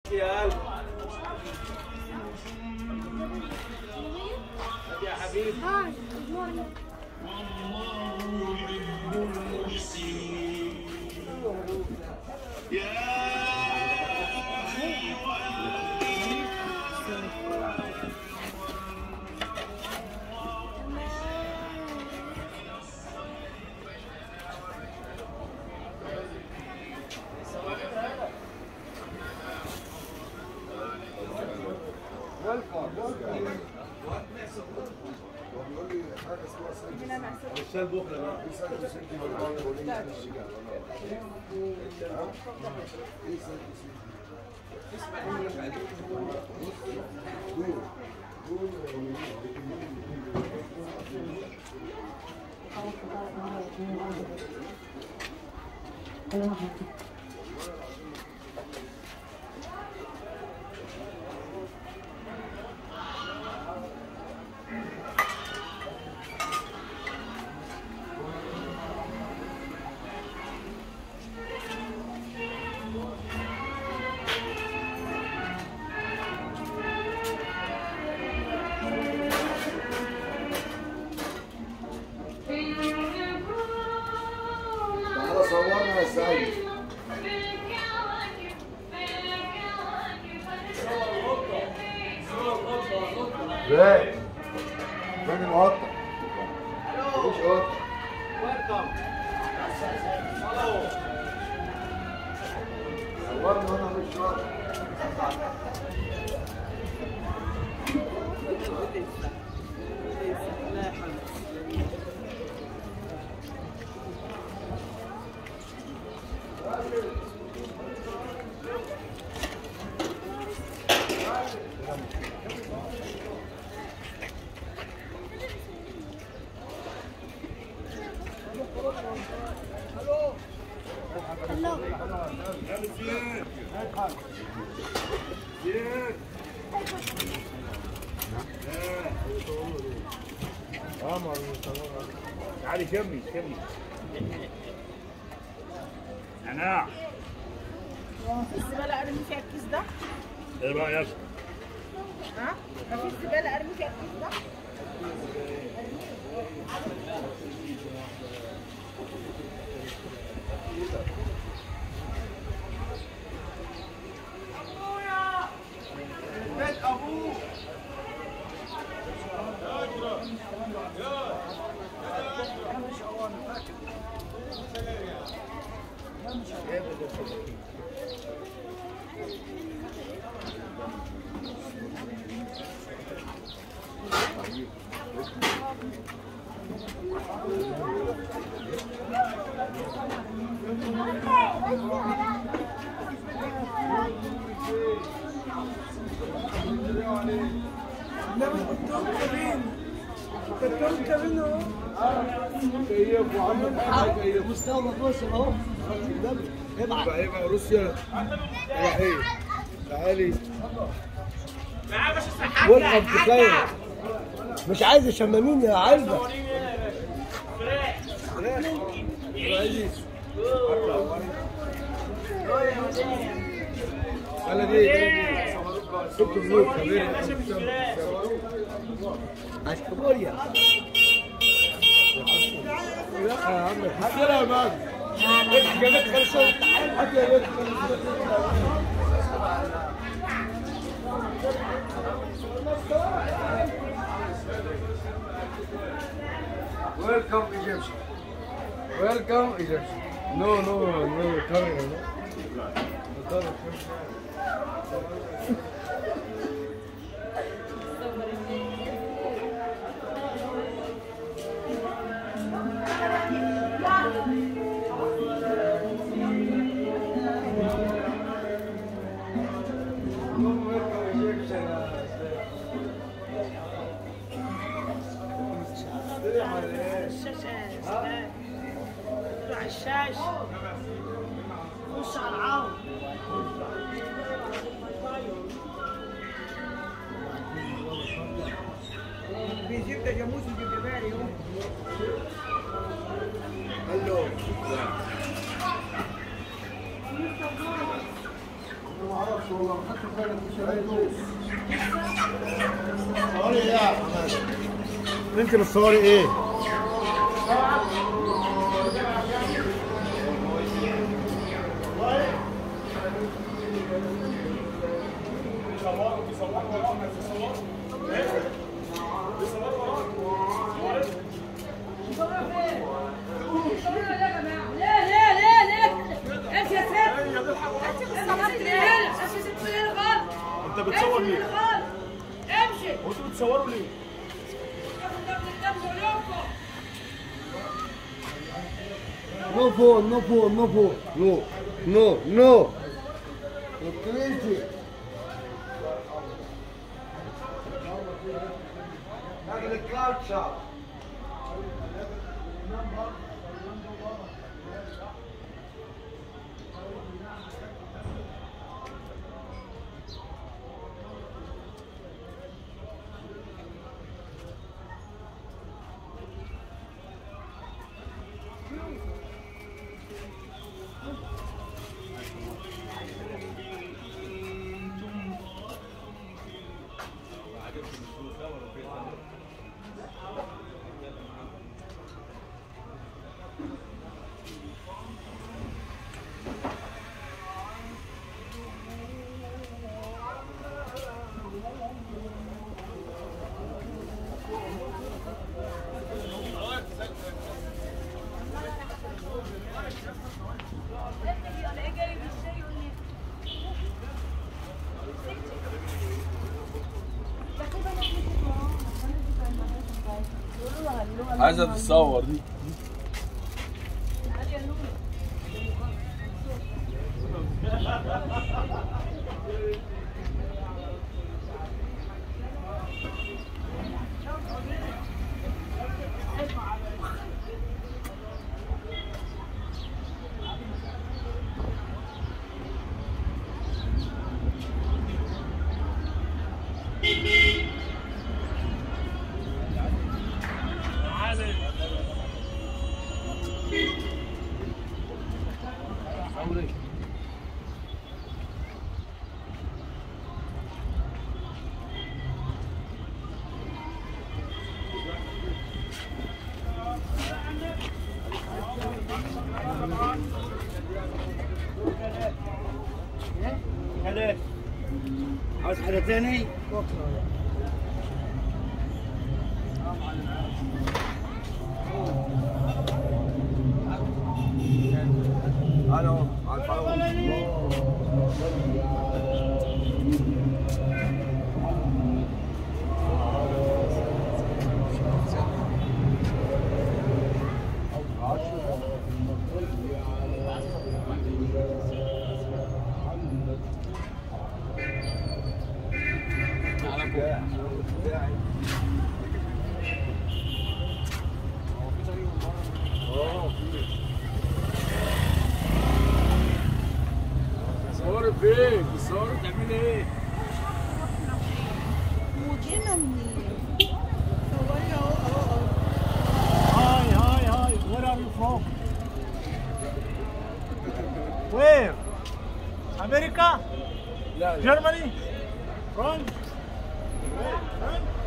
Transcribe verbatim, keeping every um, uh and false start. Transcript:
يا قلب يا حبيبي. هاي جود مورنينج. الشال بكره بقى. صورنا يا سيد. ازاي؟ فين القطة؟ مفيش قطة. ويلكم. صورنا وانا مش شاطر. تعالي كمي كمي. نعناع. في الزبالة ارمي فيها الكيس ده؟ ايه رأيك؟ ها؟ مفيش زبالة ارمي فيها الكيس ده؟ ابويا بيت ابوك. مستوى روسيا اهو. ابعت ابعت روسيا. رايحين. تعالي. وقف بخير. مش عايز الشمامين يا علبه. خلي دي ست بيوت كبيرة. اشكبوريا. لا يا عم حتى يا مان. جابت خلصوا حتى يا بنت. Welcome Egyptian. Welcome Egyptian. No, no, no, camera. No. الشاشة خش على العون. بيجيب ده جاموس ويجيب جباري اهو. هلو. ما اعرفش والله. صوري ايه يا حماد؟ انت بتصوري ايه؟ انت بتصور ليه؟ امشي. هو انتوا بتصوروا ليه؟ No phone, no phone, no phone. No, no, no. You're crazy. نعمل الكلاود شوت. عايزة تتصور دي. خالد عاوز حاجة تاني؟ الو على صور فين؟ بتصور بتعمل ايه؟ وجينا منين؟ Hi, hi, hi. Where are you from? Where? America? لا لا Germany? France? Where? France?